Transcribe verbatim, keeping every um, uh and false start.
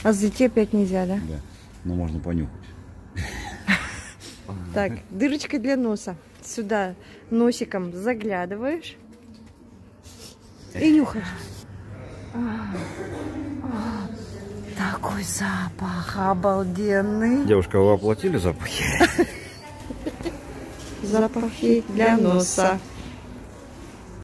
А зайти опять нельзя, да? Да, но можно понюхать. Так, дырочка для носа. Сюда носиком заглядываешь и нюхаешь. Такой запах обалденный. Девушка, вы оплатили запахи? Запахи для носа.